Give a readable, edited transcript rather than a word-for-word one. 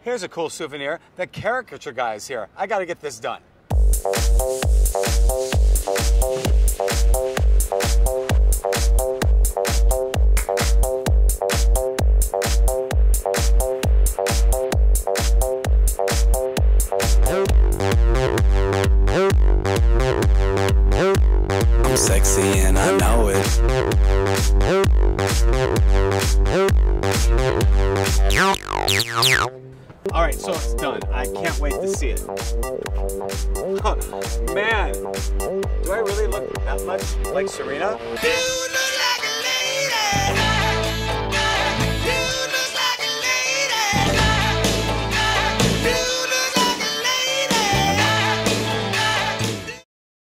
Here's a cool souvenir. The caricature guy is here. I gotta get this done. I'm sexy and I know it. All right, so it's done. I can't wait to see it. Man, do I really look that much like Serena?